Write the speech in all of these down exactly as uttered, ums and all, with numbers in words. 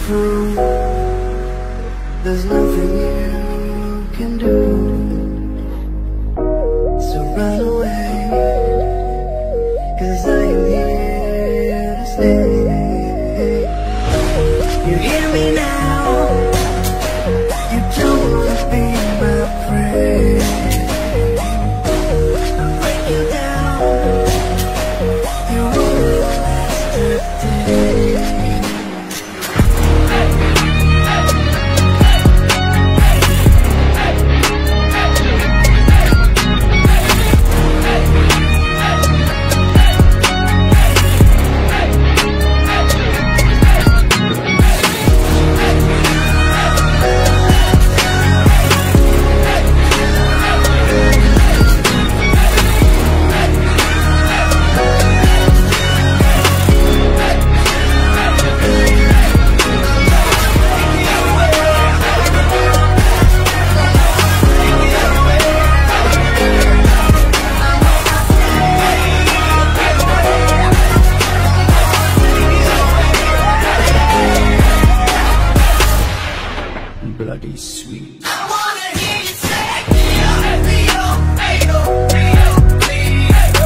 from. There's nothing you can do, so run away, 'cause I am here to stay. You hear me now, you don't wanna be my friend. I'll break you down, you won't last a day. Bloody sweet. I wanna hear you say, Leo, Leo, Leo, Leo,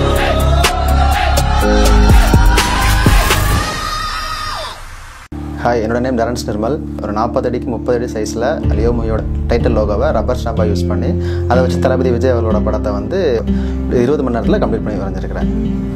Hi, என்னோட name DERENCE NIRMAL. ஒரு நாற்பது அடிக்கு முப்பது அடி சைஸில் லியோ மூவியோட title லோகோவை rubber ஸ்டாம்பாக யூஸ் பண்ணி அதை வச்சு தளபதி விஜய் அவர்களோட படத்தை வந்து இருபது மணி நேரத்தில் கம்ப்ளீட் பண்ணி வரைஞ்சிருக்கிறேன்.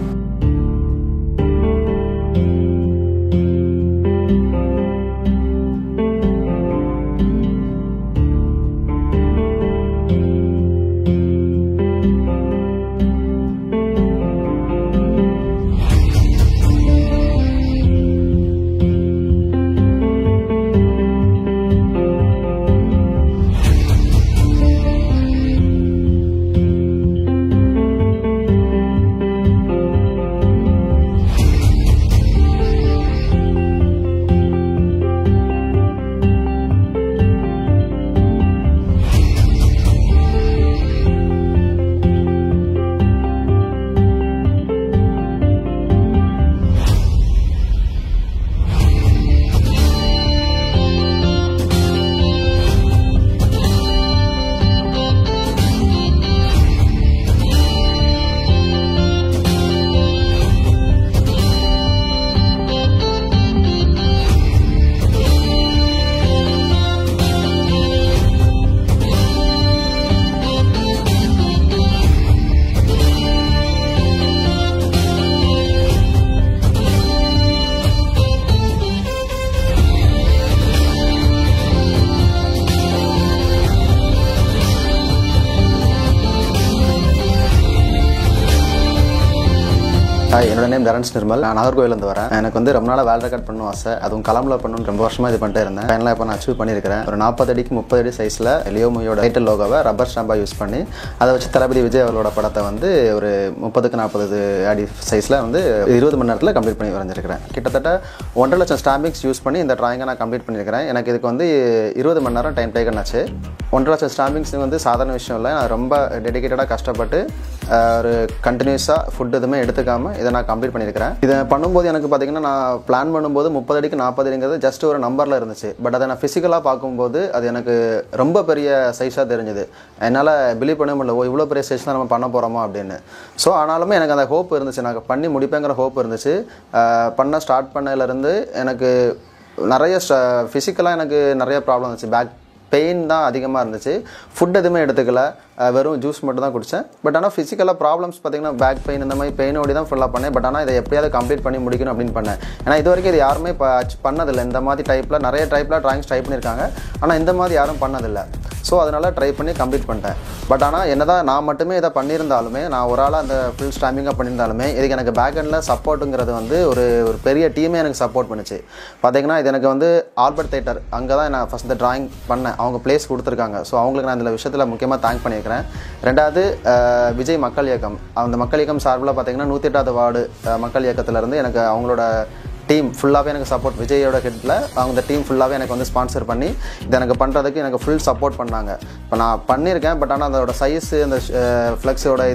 ஹாய், என்னோட நேம் DERENCE NIRMAL. நான் நாகர்கோவிலேருந்து வரேன். எனக்கு வந்து ரொம்ப நாளாக வேல் ரெக்கார்ட் பண்ணணும் ஆசை. அதுவும் கலாமில் பண்ணணும்னு ரொம்ப வருஷமாக இது பண்ணிட்டே இருந்தேன். ஃபைனலாக இப்போ நான் அச்சீவ் பண்ணியிருக்கிறேன். ஒரு நாற்பது அடிக்கு முப்பது அடி சைஸில் லியோ மூவியோட டைட்டில் லோகோவை ரப்பர் ஸ்டாம்பாக யூஸ் பண்ணி அதை வச்சு தளபதி விஜய் அவர்களோட படத்தை வந்து ஒரு முப்பதுக்கு நாற்பது அடி சைஸில் வந்து இருபது மணி நேரத்தில் கம்ப்ளீட் பண்ணி வரைஞ்சிருக்கிறேன். கிட்டத்தட்ட ஒன்றரை லட்சம் ஸ்டாம்பிங்ஸ் யூஸ் பண்ணி இந்த ட்ராயிங்கை நான் கம்ப்ளீட் பண்ணியிருக்கிறேன். எனக்கு இதுக்கு வந்து இருபது மணி நேரம் டைம் டேக்கன் ஆச்சு. ஒன்றரை லட்சம் ஸ்டாம்பிங்ஸ் வந்து சாதாரண விஷயம் இல்லை. நான் ரொம்ப டெடிக்கேட்டடாக கஷ்டப்பட்டு ஒரு கண்டினியூஸாக ஃபுட் எதுவுமே எடுத்துக்காமல் இதை நான் கம்ப்ளீட் பண்ணியிருக்கிறேன். இதை பண்ணும்போது எனக்கு பார்த்தீங்கன்னா நான் பிளான் பண்ணும்போது முப்பது அடிக்கு நாற்பது அடிங்கிறது ஜஸ்ட் ஒரு நம்பரில் இருந்துச்சு. பட் அதை நான் ஃபிசிக்கலாக பார்க்கும்போது அது எனக்கு ரொம்ப பெரிய சைஸாக தெரிஞ்சுது. என்னால் பிலீவ் பண்ண முடியல, ஓ இவ்வளோ பெரிய சைஸ் தான் நம்ம பண்ண போகிறோமா அப்படின்னு. ஸோ ஆனாலுமே எனக்கு அந்த ஹோப் இருந்துச்சு, நான் பண்ணி முடிப்பேங்கிற ஹோப் இருந்துச்சு. பண்ண ஸ்டார்ட் பண்ணதுலேருந்து எனக்கு நிறைய ஃபிசிக்கலாக எனக்கு நிறைய ப்ராப்ளம் இருந்துச்சு. பேக் பெயின் தான் அதிகமாக இருந்துச்சு. ஃபுட் எதுவுமே எடுத்துக்கல, வெறும் ஜூஸ் மட்டும் தான் குடித்தேன். பட் ஆனால் ஃபிசிக்கலாக ப்ராப்ளம்ஸ் பார்த்திங்கன்னா பேக் பெயின் இந்த மாதிரி பெயினோடி தான் ஃபுல்லாக பண்ணேன். பட் ஆனால் இதை எப்படியாவது கம்ப்ளீட் பண்ணி முடிக்கணும் அப்படின்னு பண்ணேன். ஏன்னா இது வரைக்கும் இது யாருமே இப்போ பண்ணதில்லை. இந்த மாதிரி டைப்பில் நிறைய டைப்பில் ட்ராயிங்ஸ் ட்ரை பண்ணியிருக்காங்க, ஆனால் இந்த மாதிரி யாரும் பண்ணதில்லை. ஸோ அதனால் ட்ரை பண்ணி கம்ப்ளீட் பண்ணிட்டேன். பட் ஆனால் என்ன தான் நான் மட்டுமே இதை பண்ணியிருந்தாலுமே, நான் ஒரு ஆளாக அந்த ஃபுல் ஸ்டாம்பிங்காக பண்ணியிருந்தாலுமே இதுக்கு எனக்கு பேக் எண்டில் சப்போர்ட்டுங்கிறது வந்து ஒரு ஒரு பெரிய டீமே எனக்கு சப்போர்ட் பண்ணிச்சு. பார்த்திங்கன்னா இது எனக்கு வந்து ஆல்பர்ட் தேட்டர், அங்கே தான் நான் ஃபஸ்ட் இந்த ட்ராயிங் பண்ணேன். அவங்க பிளேஸ் கொடுத்துருக்காங்க. ஸோ அவங்களுக்கு நான் இந்த விஷயத்தில் முக்கியமாக தேங்க் பண்ணியிருக்கிறேன். ரெண்டாவது விஜய் மக்கள் இயக்கம், அந்த மக்கள் இயக்கம் சார்பில் பார்த்திங்கன்னா நூற்றி எட்டாவது வார்டு மக்கள் இயக்கத்திலேருந்து எனக்கு அவங்களோட டீம் ஃபுல்லாகவே எனக்கு சப்போர்ட், விஜயோட ஹெட்டில் அவங்க டீம் ஃபுல்லாகவே எனக்கு வந்து ஸ்பான்சர் பண்ணி இதை எனக்கு பண்ணுறதுக்கு எனக்கு ஃபுல் சப்போர்ட் பண்ணாங்க. இப்போ நான் பண்ணியிருக்கேன். பட் ஆனால் அதோட சைஸு, அந்த ஃப்ளெக்ஸோட இது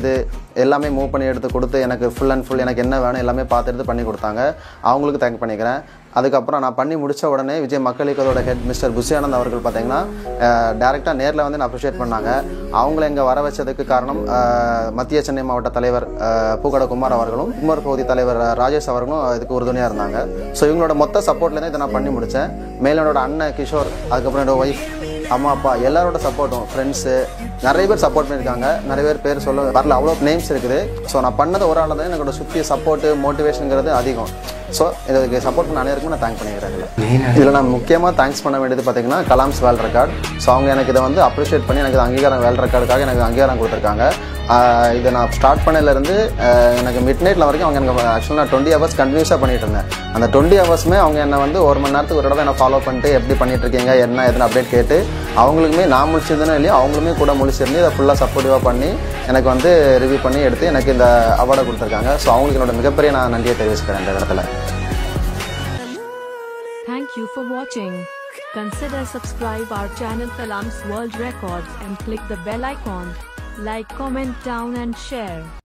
எல்லாமே மூவ் பண்ணி எடுத்து கொடுத்து எனக்கு ஃபுல் அண்ட் ஃபுல் எனக்கு என்ன வேணும் எல்லாமே பார்த்து எடுத்து பண்ணி கொடுத்தாங்க. அவங்களுக்கு தேங்க் பண்ணிக்கிறேன். அதுக்கப்புறம் நான் பண்ணி முடித்த உடனே விஜய் மக்கள் இயக்கத்தோட ஹெட் மிஸ்டர் புஷியானந்த் அவர்கள் பார்த்தீங்கன்னா டேரெக்டாக நேரில் வந்து நான் அப்ரிஷியேட் பண்ணாங்க. அவங்கள இங்கே வர வச்சதுக்கு காரணம் மத்திய சென்னை மாவட்ட தலைவர் பூக்கடை குமார் அவர்களும் குமார் பகுதி தலைவர் ராஜேஷ் அவர்களும் இதுக்கு உறுதுணையாக இருந்தாங்க. ஸோ இவங்களோட மொத்த சப்போர்ட்லேருந்து இதை நான் பண்ணி முடித்தேன். மேலும் என்னோட அண்ணன் கிஷோர், அதுக்கப்புறம் என்னோட ஒய்ஃப், அம்மா அப்பா எல்லாரோட சப்போர்ட்டும், ஃப்ரெண்ட்ஸு நிறைய பேர் சப்போர்ட் பண்ணியிருக்காங்க. நிறைய பேர் பேர் சொல்ல வரல, அவ்வளோ நேம்ஸ் இருக்குது. ஸோ நான் பண்ணது ஒரு ஆள் தான் என்னோட சுற்றி சப்போர்ட்டு மோட்டிவேஷனுங்கிறது அதிகம். ஸோ இதுக்கு சப்போர்ட் பண்ண அனைவருக்கும் நான் தேங்க் பண்ணிக்கிறேன். இதில் நான் முக்கியமாக தேங்க்ஸ் பண்ண வேண்டியது பார்த்தீங்கன்னா கலாம்ஸ் வேர்ல்ட் ரெக்கார்ட். ஸோ அவங்க எனக்கு இதை வந்து அப்ரிஷியேட் பண்ணி எனக்கு அங்கீகாரம் வேர்ல்ட் ரெக்கார்டுக்காக எனக்கு அங்கீகாரம் கொடுத்துருக்காங்க. இதை நான் ஸ்டார்ட் பண்ணதுலேருந்து எனக்கு மிட் நைட்டில் வரைக்கும் அவங்க எனக்கு ஆக்சுவலாக நான் டுவெண்ட்டி ஹவர்ஸ் கண்டினியூஸாக பண்ணிட்டு இருந்தேன். அந்த டுவெண்ட்டி ஹவர்ஸுமே அவங்க என்னை வந்து ஒரு மணி நேரத்துக்கு ஒரு தடவை என்ன ஃபாலோ பண்ணிட்டு எப்படி பண்ணிட்டு இருக்கீங்க என்ன எதுன்னு அப்டேட் கேட்டு அவங்களுக்குமே நான் முடிச்சிருந்தேனோ இல்லையோ அவங்களுமே கூட முடிச்சிருந்து இதை ஃபுல்லாக சப்போர்ட்டிவாக பண்ணி எனக்கு வந்து ரிவ்யூ பண்ணி எடுத்து எனக்கு இந்த அவார்டை கொடுத்துருக்காங்க. ஸோ அவங்களுக்கு என்னோட மிகப்பெரிய நான் நன்றியை தெரிவிச்சுக்கிறேன் இந்த இடத்துல. Thank you for watching. Consider subscribe our channel Kalams World Records and click the bell icon. Like, comment down and share.